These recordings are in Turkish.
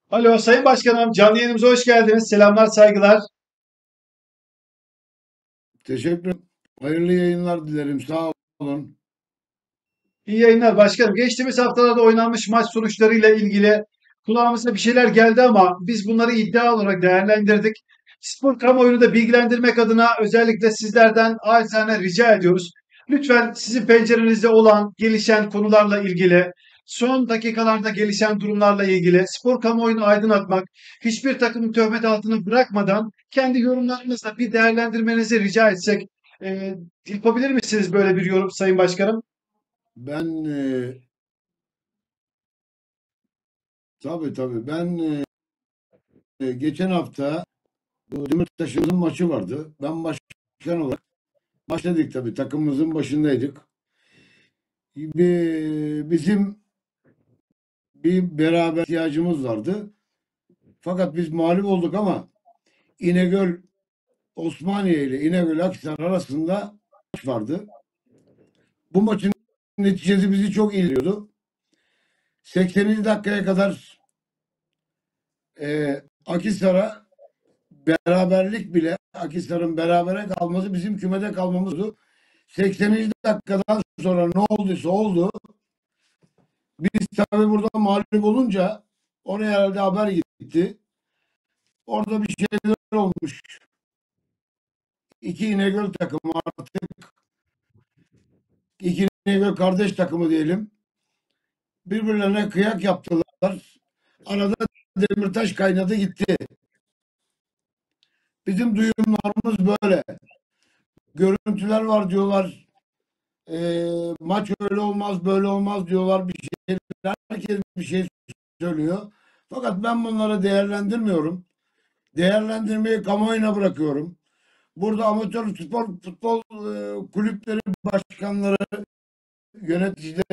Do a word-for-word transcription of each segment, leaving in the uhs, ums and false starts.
Alo Sayın Başkanım, canlı yayınımıza hoş geldiniz. Selamlar, saygılar. Teşekkür ederim. Hayırlı yayınlar dilerim. Sağ olun. İyi yayınlar başkanım. Geçtiğimiz haftalarda oynanmış maç sonuçlarıyla ilgili kulağımıza bir şeyler geldi ama biz bunları iddia olarak değerlendirdik. Spor kamuoyunu da bilgilendirmek adına özellikle sizlerden acizane rica ediyoruz. Lütfen sizin pencerenizde olan gelişen konularla ilgili, son dakikalarda gelişen durumlarla ilgili spor kamuoyunu aydınlatmak, hiçbir takımın töhmet altını bırakmadan kendi yorumlarınızla bir değerlendirmenizi rica etsek, e, yapabilir misiniz böyle bir yorum Sayın Başkanım? Ben e, tabii tabii ben e, geçen hafta bu Demirtaş'ımızın maçı vardı. Ben başkan olarak başladık tabii. Takımımızın başındaydık. Bir, bizim bir beraber ihtiyacımız vardı. Fakat biz mağlup olduk ama İnegöl Osmaniye ile İnegöl Akhisar arasında maç vardı. Bu maçın neticesi bizi çok ilgiliyordu. sekseninci dakikaya kadar e, Akhisar'a beraberlik bile Akhisar'ın berabere kalması bizim kümede kalmamızdı. sekseninci dakikadan sonra ne olduysa oldu. Biz tabii burada mağlup olunca oraya herhalde haber gitti. Orada bir şeyler olmuş. İki İnegöl takımı artık iki İnegöl kardeş takımı diyelim. Birbirlerine kıyak yaptılar. Arada Demirtaş kaynadı gitti. Bizim duyumlarımız böyle. Görüntüler var diyorlar. E, maç öyle olmaz böyle olmaz diyorlar bir şeyler. Herkes bir şey söylüyor. Fakat ben bunları değerlendirmiyorum. Değerlendirmeyi kamuoyuna bırakıyorum. Burada amatör spor futbol e, kulüpleri başkanları, yöneticileri,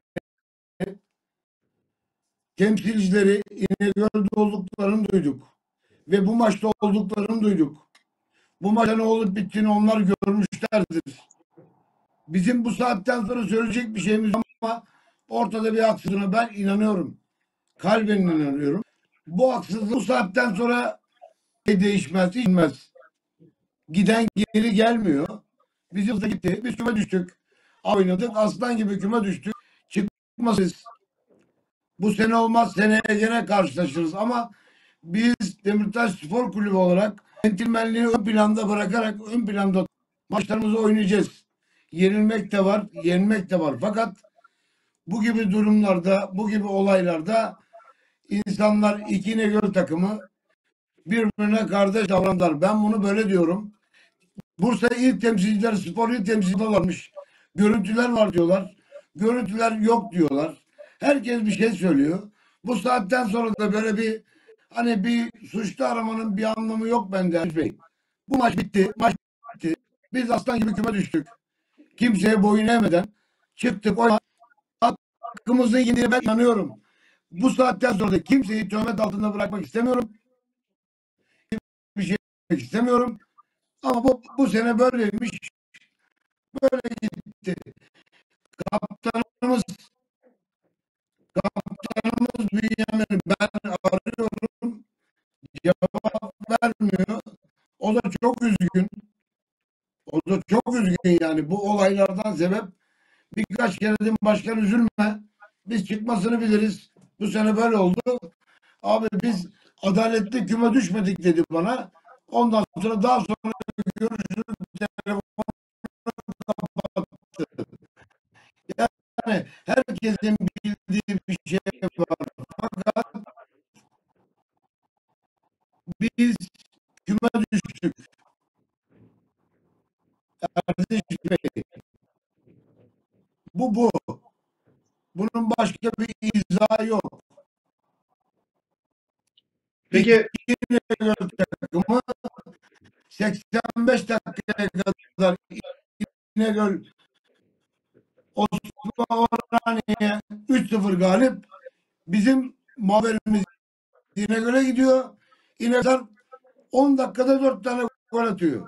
temsilcileri İnegöl'de olduklarını duyduk. Ve bu maçta olduklarını duyduk. Bu maçta ne olup bittiğini onlar görmüşlerdir. Bizim bu saatten sonra söyleyecek bir şeyimiz yok ama ortada bir haksızlığına ben inanıyorum. Kalben inanıyorum. Bu haksızlık bu saatten sonra değişmez, inmez. Giden geri gelmiyor. Biz yılda gitti. Biz küme düştük. Oynadık. Aslan gibi küme düştük. Çıkmasız. Bu sene olmaz. Seneye gene karşılaşırız ama biz Demirtaş Spor Kulübü olarak centilmenliği ön planda bırakarak ön planda maçlarımızı oynayacağız. Yenilmek de var, yenmek de var. Fakat bu gibi durumlarda, bu gibi olaylarda insanlar iki İnegöl takımı birbirine kardeş davranırlar. Ben bunu böyle diyorum. Bursa il temsilcileri, spor il temsilcileri varmış. Görüntüler var diyorlar. Görüntüler yok diyorlar. Herkes bir şey söylüyor. Bu saatten sonra da böyle bir hani bir suçlu aramanın bir anlamı yok bende Halis Bey. Bu maç bitti. Maç bitti. Biz aslan gibi küme düştük. Kimseye boyun eğmeden çıktık. O hakkımızın yendiğine ben inanıyorum. Bu saatten sonra da kimseyi töhmet altında bırakmak istemiyorum. Bir şey istemiyorum. Ama bu, bu sene böyleymiş. Böyle gitti. Kaptanımız kaptanımız Bünyamin ben arıyorum. Cevap vermiyor. O da çok üzgün. O da çok üzgün yani. Bu olaylardan sebep birkaç kere dedim başkan üzülme. Biz çıkmasını biliriz. Bu sene böyle oldu. Abi biz adaletli küme düşmedik dedi bana. Ondan sonra daha sonra görüşürüz telefonu kapattı. Yani herkesin bildiği bir şey var. Fakat biz küme düştük. Kardeş Bey. Bu bu. Bunun başka bir izahı yok. Peki İki takımı seksen beş dakikaya kadar İnegöl Osman Orhaniye üç sıfır galip. Bizim muhaberimiz İnegöl'e gidiyor. İnegöl on dakikada dört tane gol atıyor.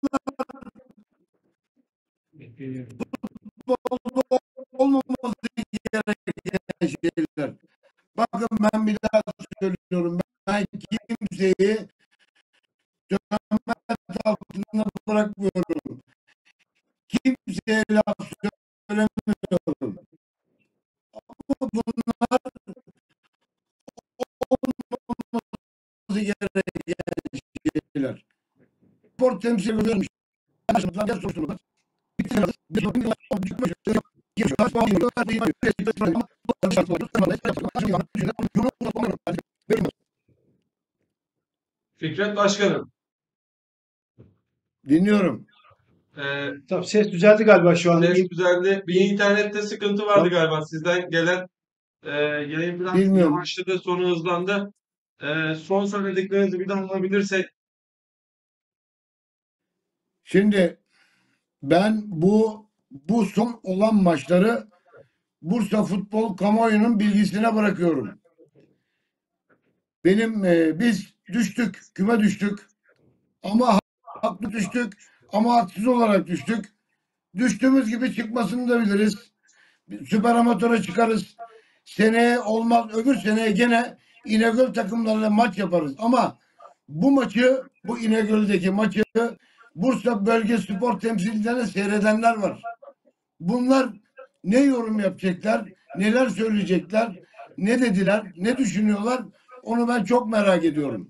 Futbolda olmaması şeyler. Bakın ben bir daha söylüyorum. Ben kimseyi töhmet altında bırakmıyorum. Kimseye laf söylemiyorum. Bunlar olması gereken şeyler. Spor temsil ediyormuş. Başımızdan soruşturmalar. Fikret Başkanım, Dinliyorum. e, Tamam, ses düzeldi galiba şu an. ses düzeldi. Bir internette sıkıntı vardı Tamam. galiba. Sizden gelen e, yayın biraz Bilmiyorum. yavaşladı, sonra hızlandı. E, son söylediklerinizi bir daha alabilirsek. Şimdi ben bu bu son olan maçları Bursa Futbol Kamuoyu'nun bilgisine bırakıyorum. Benim e, biz düştük, küme düştük. Ama haklı düştük, ama haksız olarak düştük. Düştüğümüz gibi çıkmasını da biliriz. Süper amatöre çıkarız. Seneye olmaz, öbür seneye gene İnegöl takımlarıyla maç yaparız. Ama bu maçı, bu İnegöl'deki maçı Bursa Bölge Spor temsilcilerine seyredenler var. Bunlar ne yorum yapacaklar, neler söyleyecekler, ne dediler, ne düşünüyorlar, onu ben çok merak ediyorum.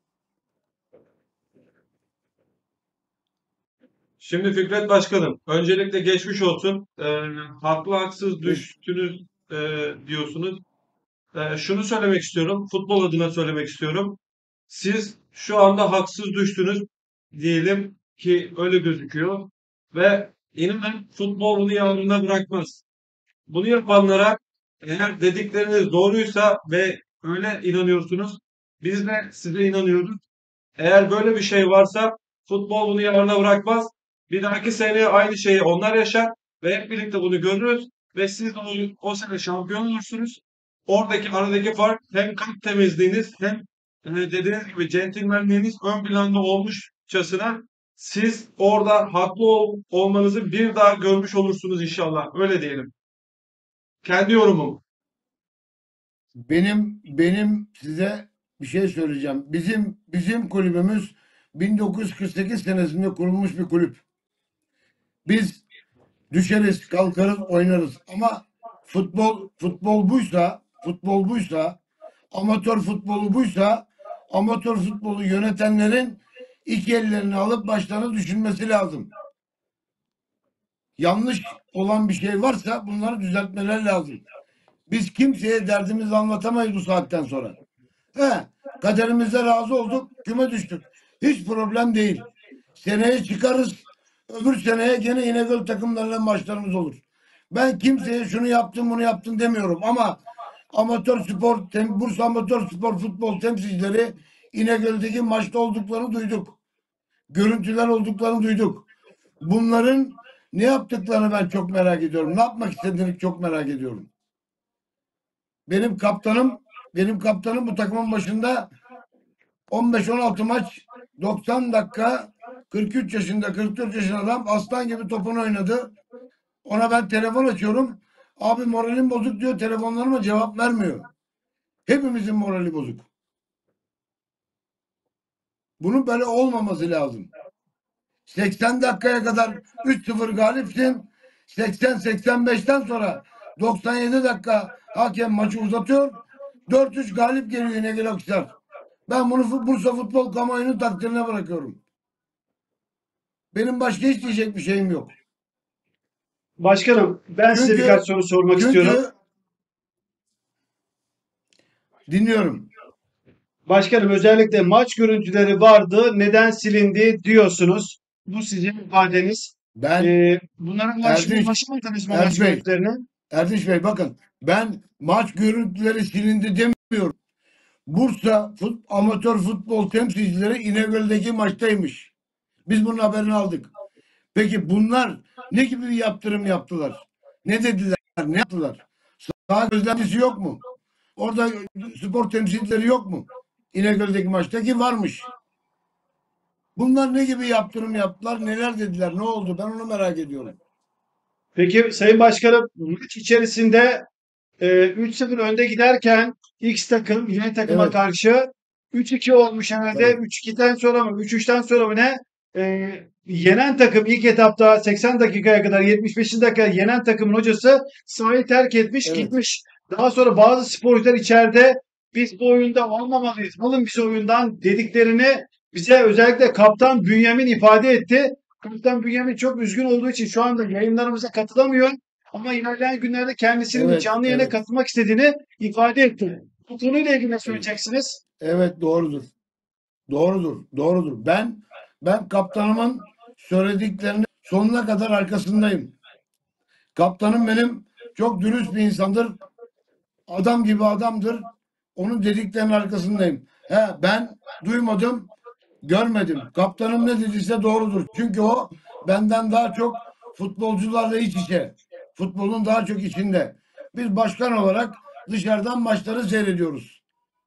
Şimdi Fikret Başkanım, öncelikle geçmiş olsun. E, haklı haksız düştünüz e, diyorsunuz. E, şunu söylemek istiyorum, futbol adına söylemek istiyorum. Siz şu anda haksız düştünüz diyelim ki öyle gözüküyor ve inanın futbol bunu yanında bırakmaz. Bunu yapanlara eğer dedikleriniz doğruysa ve öyle inanıyorsunuz, biz de size inanıyoruz. Eğer böyle bir şey varsa futbol bunu yarına bırakmaz. Bir dahaki seneye aynı şeyi onlar yaşar ve hep birlikte bunu görürüz ve siz de o, o sene şampiyon olursunuz. Oradaki aradaki fark hem kalp temizliğiniz hem e, dediğiniz gibi centilmenliğiniz ön planda olmuşçasına siz orada haklı ol- olmanızı bir daha görmüş olursunuz inşallah. Öyle diyelim. Kendi yorumum. Benim benim size bir şey söyleyeceğim. Bizim bizim kulübümüz bin dokuz yüz kırk sekiz senesinde kurulmuş bir kulüp. Biz düşeriz, kalkarız, oynarız. Ama futbol futbol buysa, futbol buysa, amatör futbolu buysa, amatör futbolu yönetenlerin iki ellerini alıp başlarına düşünmesi lazım. Yanlış olan bir şey varsa bunları düzeltmeleri lazım. Biz kimseye derdimizi anlatamayız bu saatten sonra. He, kaderimize razı olduk, küme düştük. Hiç problem değil. Seneye çıkarız. Öbür seneye gene İnegöl takımlarıyla maçlarımız olur. Ben kimseye şunu yaptım bunu yaptım demiyorum ama amatör spor, tem, Bursa Amatör Spor Futbol temsilcileri İnegöl'deki maçta olduklarını duyduk. Görüntüler olduklarını duyduk. Bunların ne yaptıklarını ben çok merak ediyorum. Ne yapmak istediğini çok merak ediyorum. Benim kaptanım, benim kaptanım bu takımın başında on beş on altı maç, doksan dakika, kırk üç yaşında, kırk dört yaşında adam aslan gibi topunu oynadı. Ona ben telefon açıyorum. Abi moralim bozuk diyor. Telefonlarıma cevap vermiyor. Hepimizin morali bozuk. Bunun böyle olmaması lazım. seksen dakikaya kadar üç sıfır galipsin. seksen seksen beşten sonra doksan yedi dakika hakem maçı uzatıyor. dört üç galip geliyor İnegöl Akhisar. Ben bunu Bursa Futbol Kamuoyu'nun takdirine bırakıyorum. Benim başka hiç diyecek bir şeyim yok. Başkanım, ben size Çünkü birkaç soru sormak istiyorum. çünkü dinliyorum. Başkanım, özellikle maç görüntüleri vardı. Neden silindi diyorsunuz. Bu sizin ifadeniz. Ben Ee, bunlara ulaşma, Erdinç, ulaşamadınız mı maç Erdinç Bey, görüntülerine? Erdinç Bey bakın ben maç görüntüleri silindi demiyorum. Bursa fut, amatör futbol temsilcileri İnegöl'deki maçtaymış. Biz bunun haberini aldık. Peki bunlar ne gibi bir yaptırım yaptılar? Ne dediler? Ne yaptılar? Sağ gözlemcisi yok mu? Orada spor temsilcileri yok mu? İnegöl'deki maçtaki varmış. Bunlar ne gibi yaptırım yaptılar? Neler dediler? Ne oldu? Ben onu merak ediyorum. Peki Sayın Başkanım, maç içerisinde e, üç sıfır önde giderken X takım Y takıma Evet. karşı üç iki olmuş herhalde. Evet. üç ikiden sonra mı? üç üçten sonra mı ne? E, yenen takım ilk etapta seksen dakikaya kadar yetmiş beşinci dakika yenen takımın hocası sahayı terk etmiş Evet. gitmiş. Daha sonra bazı sporcular içeride biz bu oyunda olmamalıyız. Alın bizi oyundan dediklerini bize özellikle kaptan Bünyamin ifade etti. Kaptan Bünyamin çok üzgün olduğu için şu anda yayınlarımıza katılamıyor. Ama ilerleyen günlerde kendisinin de Evet. canlı yayına Evet. katılmak istediğini ifade etti. Bu konuyla ilgili ne Evet. söyleyeceksiniz? Evet, doğrudur. Doğrudur. Doğrudur. Ben ben kaptanımın söylediklerini sonuna kadar arkasındayım. Kaptanım benim çok dürüst bir insandır. Adam gibi adamdır. Onun dediklerinin arkasındayım. He, ben duymadım, görmedim. Kaptanım ne dediyse doğrudur. Çünkü o benden daha çok futbolcularla iç içe. Futbolun daha çok içinde. Biz başkan olarak dışarıdan maçları seyrediyoruz.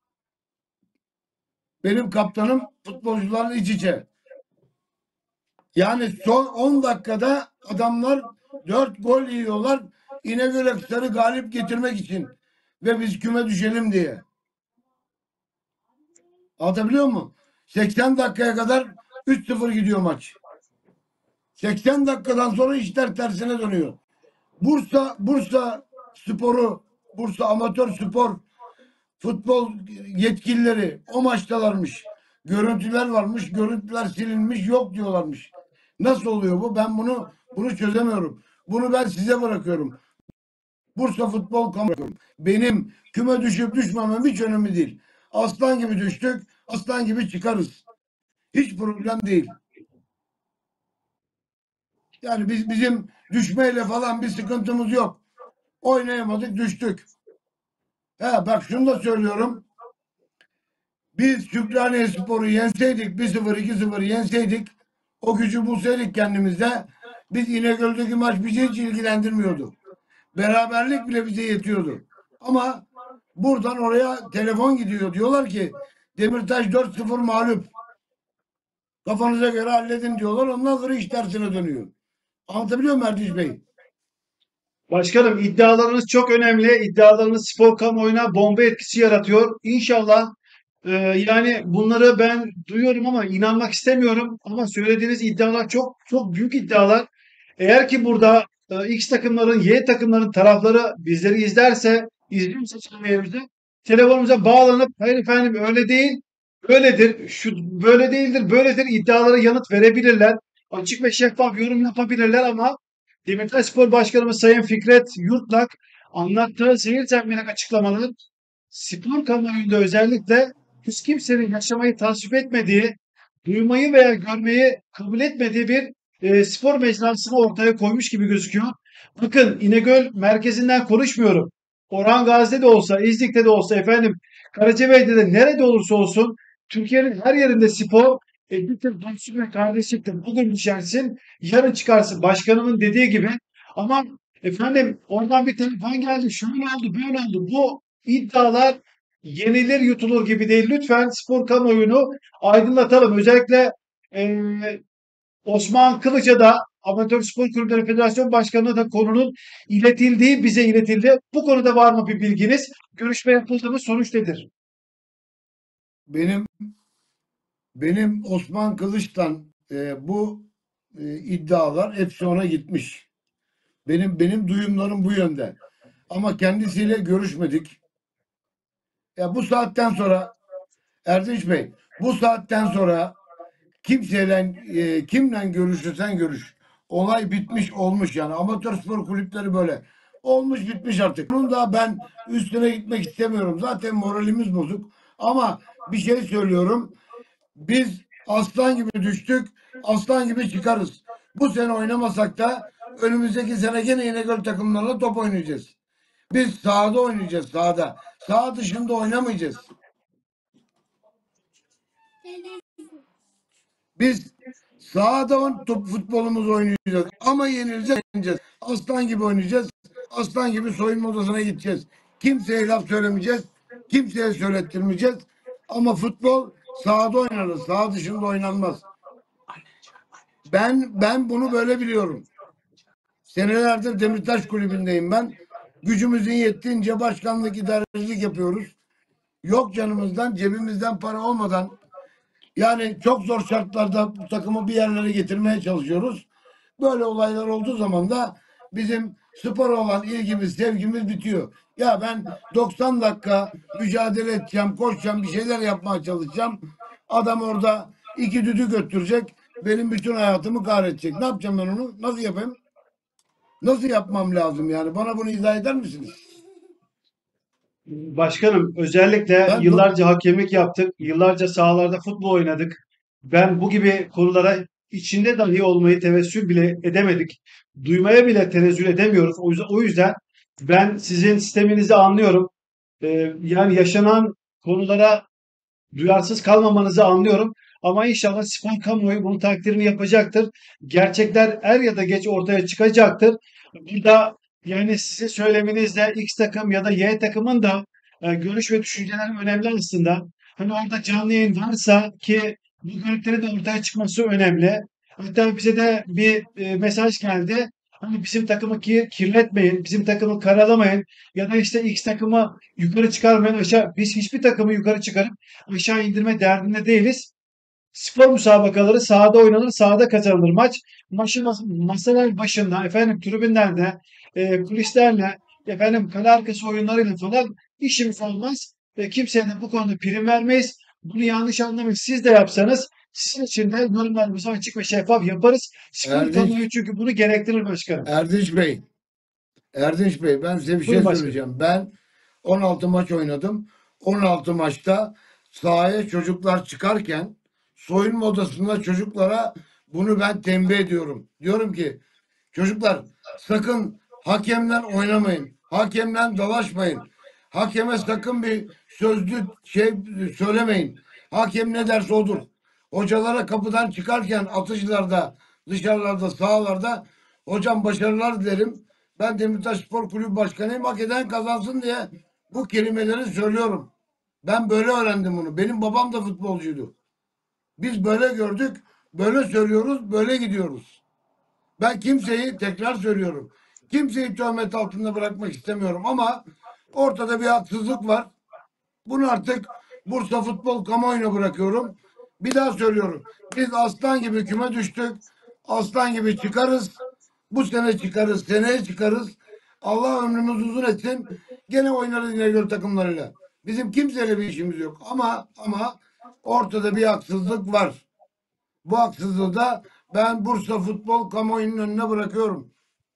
Benim kaptanım futbolcularla iç içe. Yani son on dakikada adamlar dört gol yiyorlar. İnegöl Akhisar'ı galip getirmek için. Ve biz küme düşelim diye. Anlatabiliyor muyum? seksen dakikaya kadar üç sıfır gidiyor maç. seksen dakikadan sonra işler tersine dönüyor. Bursa Bursa Sporu, Bursa Amatör Spor futbol yetkilileri o maçtalarmış. Görüntüler varmış, görüntüler silinmiş, yok diyorlarmış. Nasıl oluyor bu? Ben bunu bunu çözemiyorum. Bunu ben size bırakıyorum. Bursa Futbol Kamuoyu. Benim küme düşüp düşmemem hiç önemli değil. Aslan gibi düştük, aslan gibi çıkarız. Hiç problem değil. Yani biz bizim düşmeyle falan bir sıkıntımız yok. Oynayamadık, düştük. He, bak şunu da söylüyorum. Biz Sükraniye Spor'u yenseydik, bir sıfır iki sıfır yenseydik, o gücü bulsaydık kendimizde, biz İnegöl'deki maç bizi hiç ilgilendirmiyordu. Beraberlik bile bize yetiyordu. Ama buradan oraya telefon gidiyor. Diyorlar ki Demirtaş dört sıfır mağlup. Kafanıza göre halledin diyorlar. Ondan sonra iş tersine dönüyor. Anlatabiliyor muyum Erdiş Bey? Başkanım iddialarınız çok önemli. İddialarınız spor kamuoyuna bomba etkisi yaratıyor. İnşallah e, yani bunları ben duyuyorum ama inanmak istemiyorum. Ama söylediğiniz iddialar çok çok büyük iddialar. Eğer ki burada e, X takımların, Y takımların tarafları bizleri izlerse, izliyorsa seçimlerimizde telefonumuza bağlanıp hayır efendim öyle değil, öyledir, şu böyle değildir, böyledir iddialara yanıt verebilirler. Açık ve şeffaf yorum yapabilirler ama Demirtaşspor Başkanımız Sayın Fikret Yurtlak anlattığı seyir zemini açıklamalar spor kamuoyunda özellikle hiç kimsenin yaşamayı tasvip etmediği, duymayı veya görmeyi kabul etmediği bir e, spor mecrasını ortaya koymuş gibi gözüküyor. Bakın İnegöl merkezinden konuşmuyorum. Orhan Gazi'de de olsa, İznik'te de olsa, efendim Karacabey'de de nerede olursa olsun Türkiye'nin her yerinde spor birlikte dostluk ve kardeşliktir. Bugün düşersin, yarın çıkarsın. Başkanımın dediği gibi. Ama efendim oradan bir telefon geldi, şöyle oldu, böyle oldu. Bu iddialar yenilir yutulur gibi değil. Lütfen spor kamuoyunu aydınlatalım. Özellikle eee, Osman Kılıç'a da Amatör Spor Kulüpleri Federasyon Başkanı'na da konunun iletildiği bize iletildi. Bu konuda var mı bir bilginiz? Görüşme yapıldı mı? Sonuç nedir? Benim benim Osman Kılıç'tan e, bu e, iddialar hepsi ona gitmiş. Benim benim duyumlarım bu yönde. Ama kendisiyle görüşmedik. Ya bu saatten sonra Erdinç Bey, bu saatten sonra kimseyle e, kimle görüşürsen görüş. Olay bitmiş olmuş yani. Amatör spor kulüpleri böyle. Olmuş bitmiş artık. Bunun da ben üstüne gitmek istemiyorum. Zaten moralimiz bozuk. Ama bir şey söylüyorum. Biz aslan gibi düştük. Aslan gibi çıkarız. Bu sene oynamasak da önümüzdeki sene gene İnegöl takımlarla top oynayacağız. Biz sahada oynayacağız, sahada. Saha dışında oynamayacağız. Biz sahada on- top futbolumuzu oynayacağız. Ama yenileceğiz, yenileceğiz. Aslan gibi oynayacağız. Aslan gibi soyunma odasına gideceğiz. Kimseye laf söylemeyeceğiz. Kimseye söylettirmeyeceğiz. Ama futbol sahada oynanır. Saha dışında oynanmaz. Ben ben bunu böyle biliyorum. Senelerdir Demirtaş Kulübü'ndeyim ben. Gücümüzün yettiğince başkanlık, idarecilik yapıyoruz. Yok canımızdan, cebimizden para olmadan, yani çok zor şartlarda bu takımı bir yerlere getirmeye çalışıyoruz. Böyle olaylar olduğu zaman da bizim spora olan ilgimiz, sevgimiz bitiyor. Ya ben doksan dakika mücadele edeceğim, koşacağım, bir şeyler yapmaya çalışacağım. Adam orada iki düdük götürecek, benim bütün hayatımı kahredecek. Ne yapacağım ben onu? Nasıl yapayım? Nasıl yapmam lazım yani? Bana bunu izah eder misiniz? Başkanım, özellikle Ben bu yıllarca hakemlik yaptık. Yıllarca sahalarda futbol oynadık. Ben bu gibi konulara içinde dahi olmayı tevessül bile edemedik. Duymaya bile tenezzül edemiyoruz. O yüzden, o yüzden ben sizin sisteminizi anlıyorum. Ee, yani yaşanan konulara duyarsız kalmamanızı anlıyorum. Ama inşallah spor kamuoyu bunun takdirini yapacaktır. Gerçekler er ya da geç ortaya çıkacaktır. Burada yani sizin söyleminizde X takım ya da Y takımın da e, görüş ve düşünceleri önemli aslında. Hani orada canlı yayın varsa ki bu görüntülerin de ortaya çıkması önemli. Hatta bize de bir e, mesaj geldi. Hani bizim takımı ki kirletmeyin, bizim takımı karalamayın ya da işte X takımı yukarı çıkarmayın aşağı. Biz hiçbir takımı yukarı çıkarıp aşağı indirme derdinde değiliz. Spor müsabakaları sahada oynanır, sahada kazanılır maç. Maçın mas- masalar başında, efendim tribünlerde, e, kulislerle, efendim kale arkası oyunlarıyla falan işimiz olmaz. Ve kimseye de bu konuda prim vermeyiz. Bunu yanlış anlamayın. Siz de yapsanız sizin için de yorumlarımızı açık ve şeffaf yaparız. Spor kamuoyu Erdinç, çünkü bunu gerektirir başkanım. Erdinç Bey, Erdinç Bey ben size bir şey Buyurun başkanım. söyleyeceğim. Ben on altı maç oynadım. on altı maçta sahaya çocuklar çıkarken soyunma odasında çocuklara bunu ben tembih ediyorum. Diyorum ki çocuklar sakın hakemden oynamayın. Hakemden dalaşmayın. Hakeme sakın bir sözlü şey söylemeyin. Hakem ne derse odur. Hocalara kapıdan çıkarken atıcılarda, dışarılarda, sahalarda hocam başarılar dilerim. Ben Demirtaş Spor Kulübü Başkanıyım. Hak eden kazansın diye bu kelimeleri söylüyorum. Ben böyle öğrendim bunu. Benim babam da futbolcuydu. Biz böyle gördük, böyle söylüyoruz, böyle gidiyoruz. Ben kimseyi tekrar söylüyorum. Kimseyi töhmet altında bırakmak istemiyorum ama ortada bir haksızlık var. Bunu artık Bursa Futbol kamuoyuna bırakıyorum. Bir daha söylüyorum. Biz aslan gibi küme düştük. Aslan gibi çıkarız. Bu sene çıkarız, seneye çıkarız. Allah ömrümüzü uzun etsin. Gene oynarız İnegöl takımlarıyla. Bizim kimseyle bir işimiz yok. Ama ama ortada bir haksızlık var. Bu haksızlığı da ben Bursa Futbol kamuoyunun önüne bırakıyorum.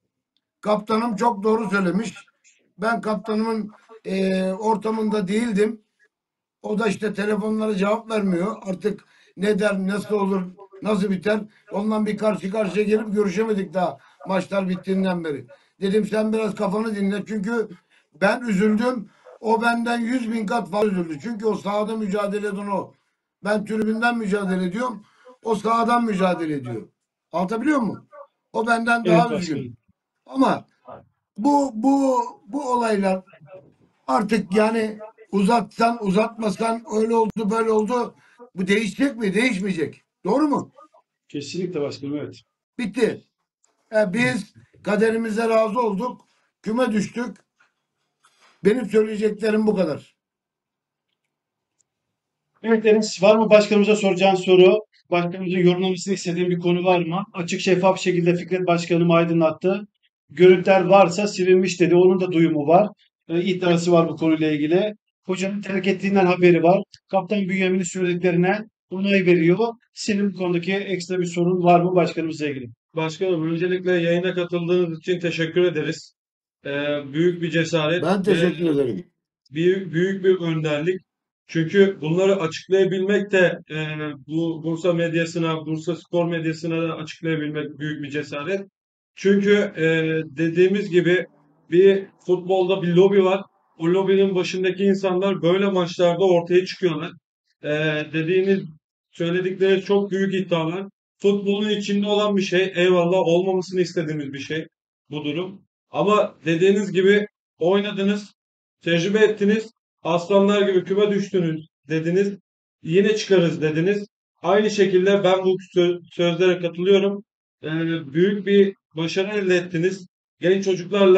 Kaptanım çok doğru söylemiş. Ben kaptanımın eee, ortamında değildim. O da işte telefonlara cevap vermiyor. Artık ne der, nasıl olur, nasıl biter? Ondan bir karşı karşıya gelip görüşemedik daha maçlar bittiğinden beri. Dedim sen biraz kafanı dinle. Çünkü ben üzüldüm. O benden yüz bin kat fazla üzüldü. Çünkü o sahada mücadele eden o. Ben tribünden mücadele ediyorum. O sahadan mücadele ediyor. Anlatabiliyor muyum? O benden Evet daha üzgün. başkanım. Ama bu bu bu olaylar artık yani uzatsan uzatmasan öyle oldu böyle oldu. Bu değişecek mi? Değişmeyecek. Doğru mu? Kesinlikle başkanım, evet. Bitti. E, biz kaderimize razı olduk. Küme düştük. Benim söyleyeceklerim bu kadar. Evet Enes, var mı başkanımıza soracağın soru? Başkanımızın yorumlamasını istediğin bir konu var mı? Açık şeffaf bir şekilde Fikret Başkanım aydınlattı. Görüntüler varsa silinmiş dedi. Onun da duyumu var. E, iddiası var bu konuyla ilgili. Hocanın terk ettiğinden haberi var. Kaptan Bünyamin'in söylediklerine onay veriyor. Senin bu konudaki ekstra bir sorun var mı başkanımızla ilgili? Başkanım, öncelikle yayına katıldığınız için teşekkür ederiz. Ee, büyük bir cesaret Ben ve teşekkür ederim. büyük, büyük bir önderlik. Çünkü bunları açıklayabilmek de e, bu Bursa medyasına, Bursa spor medyasına da açıklayabilmek büyük bir cesaret. Çünkü e, dediğimiz gibi bir futbolda bir lobi var. O lobinin başındaki insanlar böyle maçlarda ortaya çıkıyorlar. E, dediğiniz, söyledikleri çok büyük iddialar. Futbolun içinde olan bir şey. Eyvallah, olmamasını istediğimiz bir şey bu durum. Ama dediğiniz gibi oynadınız. Tecrübe ettiniz. Aslanlar gibi küme düştünüz dediniz. Yine çıkarız dediniz. Aynı şekilde ben bu sö- sözlere katılıyorum. Ee, büyük bir başarı elde ettiniz. Genç çocuklarla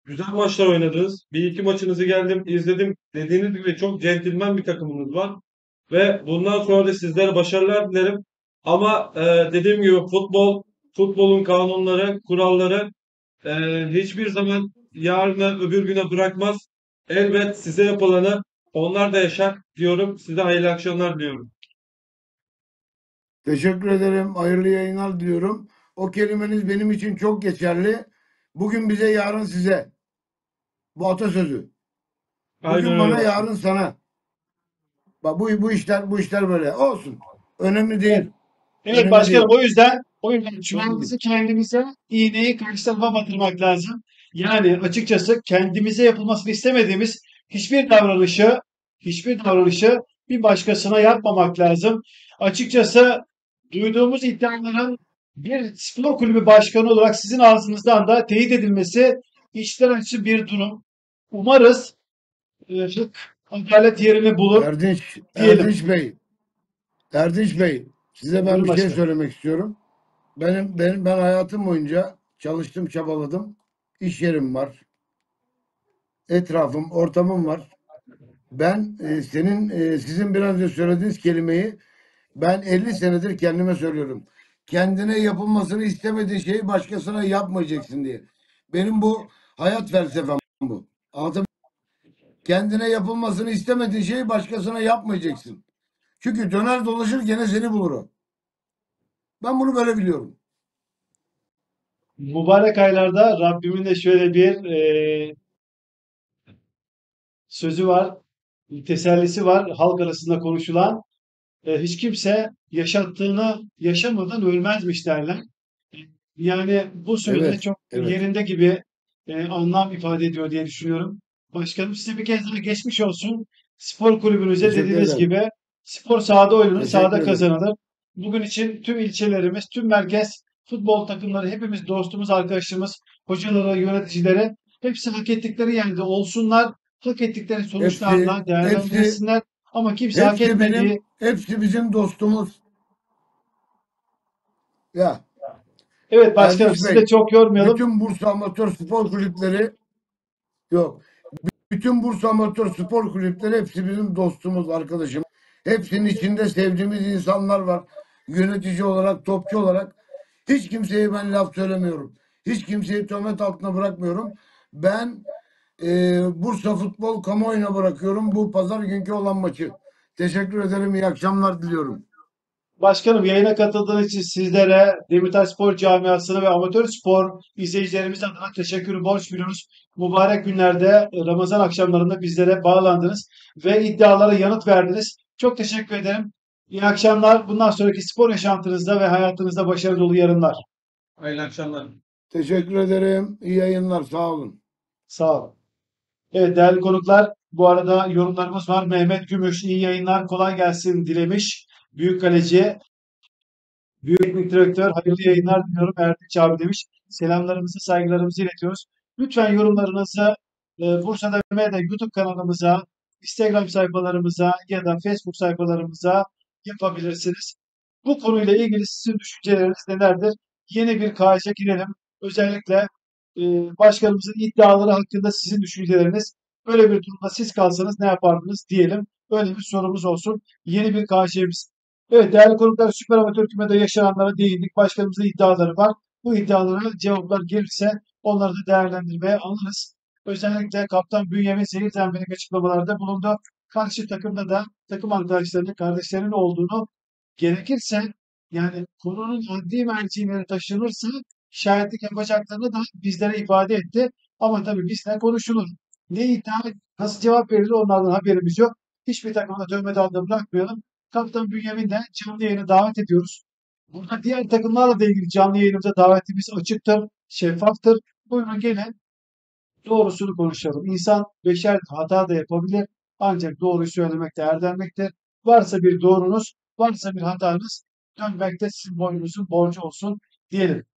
Güzel maçlar oynadınız. Bir iki maçınızı geldim, izledim. Dediğiniz gibi çok centilmen bir takımınız var. Ve bundan sonra da sizlere başarılar dilerim. Ama e, dediğim gibi futbol, futbolun kanunları, kuralları e, hiçbir zaman yarına öbür güne bırakmaz. Elbet size yapılanı onlar da yaşar diyorum. Size hayırlı akşamlar diliyorum. Teşekkür ederim. Hayırlı yayınlar diliyorum. O kelimeniz benim için çok geçerli. Bugün bize, yarın size. Bu atasözü. Aynen Bugün öyle bana, başkanım. yarın sana. Bak bu, bu işler bu işler böyle. Olsun. Önemli Evet. değil. Evet Önemli başkanım değil. o yüzden o yüzden Önemli değil. çuvaldızı kendimize, iğneyi karşı tarafa batırmak lazım. Yani açıkçası kendimize yapılmasını istemediğimiz hiçbir davranışı, hiçbir davranışı bir başkasına yapmamak lazım. Açıkçası duyduğumuz iddiaların bir spor kulübü başkanı olarak sizin ağzınızdan da teyit edilmesi içten açı bir durum. Umarız e, hak, adalet yerini bulur Erdinç, diyelim. Erdinç Bey, Erdinç Bey, size ben Buyurun bir şey başkanım. söylemek istiyorum. Benim, benim ben hayatım boyunca çalıştım, çabaladım. İş yerim var, etrafım, ortamım var. Ben e, senin e, sizin biraz önce söylediğiniz kelimeyi ben elli senedir kendime söylüyorum. Kendine yapılmasını istemediğin şeyi başkasına yapmayacaksın diye. Benim bu hayat felsefem bu. Anlatabiliyor muyum? Kendine yapılmasını istemediğin şeyi başkasına yapmayacaksın. Çünkü döner dolaşır gene seni bulur o. Ben bunu böyle biliyorum. Mübarek aylarda Rabbimin de şöyle bir e, sözü var, tesellisi var halk arasında konuşulan. E, hiç kimse yaşattığını yaşamadan ölmezmiş derler. Yani bu sözde Evet, çok evet. yerinde gibi e, anlam ifade ediyor diye düşünüyorum. Başkanım size bir kez daha geçmiş olsun. Spor kulübünüze Teşekkür dediğiniz ederim. gibi spor sahada oynanır, Teşekkür sahada ederim. kazanılır. Bugün için tüm ilçelerimiz, tüm merkez futbol takımları hepimiz dostumuz, arkadaşımız, hocalara, yöneticilere hepsi hak ettikleri yerde olsunlar. Hak ettikleri Hepsi, sonuçlarla hepsi, değerlendirilsinler. Ama kimse hak hepsi etmediği. benim, hepsi bizim dostumuz. Ya Evet başkanım Erdinç sizi de Bey, çok yormayalım. bütün Bursa Amatör Spor Kulüpleri yok. Bütün Bursa Amatör Spor Kulüpleri hepsi bizim dostumuz, arkadaşım. Hepsinin içinde sevdiğimiz insanlar var. Yönetici olarak, topçu olarak. Hiç kimseye ben laf söylemiyorum. Hiç kimseyi töhmet altına bırakmıyorum. Ben e, Bursa Futbol kamuoyuna bırakıyorum bu pazar günkü olan maçı. Teşekkür ederim. İyi akşamlar diliyorum. Başkanım yayına katıldığınız için sizlere Demirtaş Spor Camiası'na ve amatör spor izleyicilerimiz adına teşekkür borç biliyoruz. Mübarek günlerde Ramazan akşamlarında bizlere bağlandınız ve iddialara yanıt verdiniz. Çok teşekkür ederim. İyi akşamlar. Bundan sonraki spor yaşantınızda ve hayatınızda başarı dolu yarınlar. Hayırlı akşamlar. Teşekkür ederim. İyi yayınlar. Sağ olun. Sağ olun. Evet değerli konuklar, bu arada yorumlarımız var. Mehmet Gümüş iyi yayınlar, kolay gelsin dilemiş. Büyük kaleci. Büyük Teknik Direktör hayırlı yayınlar diliyorum Erdinç abi demiş. Selamlarımızı, saygılarımızı iletiyoruz. Lütfen yorumlarınızı e, Bursa'da ve de YouTube kanalımıza, Instagram sayfalarımıza ya da Facebook sayfalarımıza yapabilirsiniz. Bu konuyla ilgili sizin düşünceleriniz nelerdir? Yeni bir kağa girelim. Özellikle e, başkanımızın iddiaları hakkında sizin düşünceleriniz. Böyle bir durumda siz kalsanız ne yapardınız diyelim. Böyle bir sorumuz olsun. Yeni bir K Ş'miz. Evet değerli konuklar Süper Amatör Küme'de yaşananlara değindik. Başkanımızın iddiaları var. Bu iddialara cevaplar gelirse onları da değerlendirmeye alırız. Özellikle kaptan Bünyamin zehir zemberek açıklamalarda bulundu. Karşı takımda da takım arkadaşlarının, kardeşlerinin olduğunu gerekirse yani konunun adli mercileri taşınırsa şahitlik yapacaklarını da bizlere ifade etti. Ama tabii bizle konuşulur. Ne iddia, nasıl cevap verilir onlardan haberimiz yok. Hiçbir takımda töhmet altında bırakmayalım. Kaptan Bünyamin de canlı yayına davet ediyoruz. Burada diğer takımlarla da ilgili canlı yayınımıza davetimiz açıktır, şeffaftır. Buyurun gelin doğrusunu konuşalım. İnsan beşer hata da yapabilir ancak doğruyu söylemekte erdemliktir. Varsa bir doğrunuz, varsa bir hatanız dönmekte sizin boynunuzun borcu olsun diyelim.